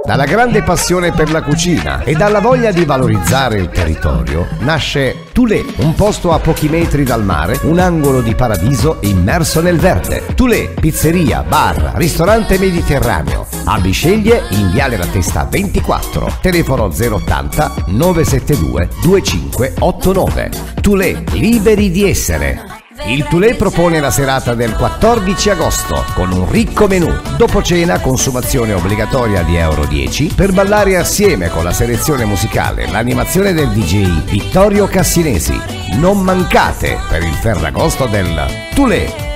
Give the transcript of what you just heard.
Dalla grande passione per la cucina e dalla voglia di valorizzare il territorio nasce Toulé, un posto a pochi metri dal mare, un angolo di paradiso immerso nel verde. Toulé, pizzeria, bar, ristorante mediterraneo. A Bisceglie in Viale La Testa 24, telefono 080 972 2589. Toulé, liberi di essere. Il Toulé propone la serata del 14 agosto con un ricco menù. Dopo cena, consumazione obbligatoria di €10 per ballare assieme con la selezione musicale, l'animazione del DJ Vittorio Cassinesi. Non mancate per il Ferragosto del Toulé.